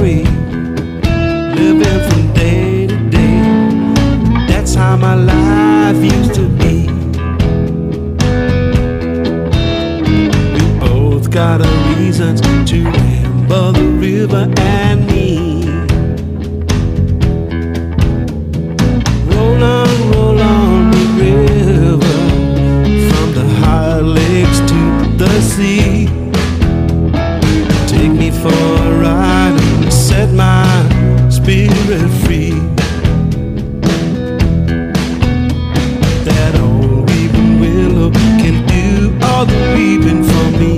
worry, living from day to day. That's how my life used to be. We both got our reasons to ramble the river and me. Roll on the river, from the high lakes to the sea. Take me for a ride and set my spirit free. That old weeping willow can do all the weeping for me.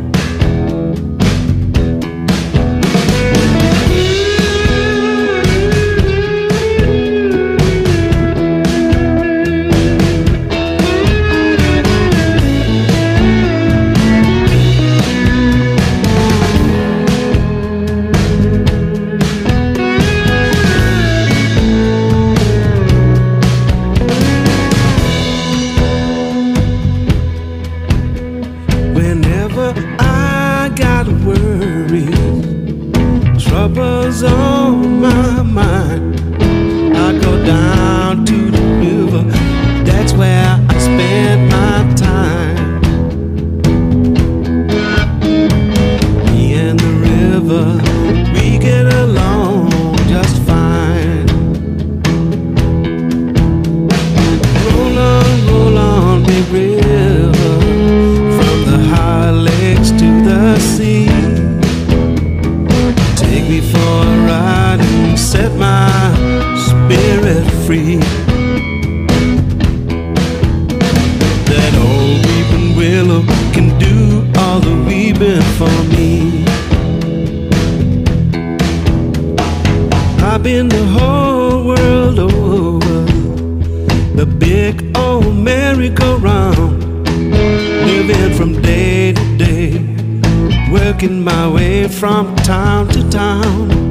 Whenever I got worries, troubles on my mind, I go down to the river. That's where I spend my time. Me and the river, we get along just fine. Roll on, big river, from the high lakes to the sea. Take me for a ride and set my spirit free. That old weeping willow can do all the weeping for me. I've been the whole world over, the big old merry-go-round, living from day to day, working my way from town to town.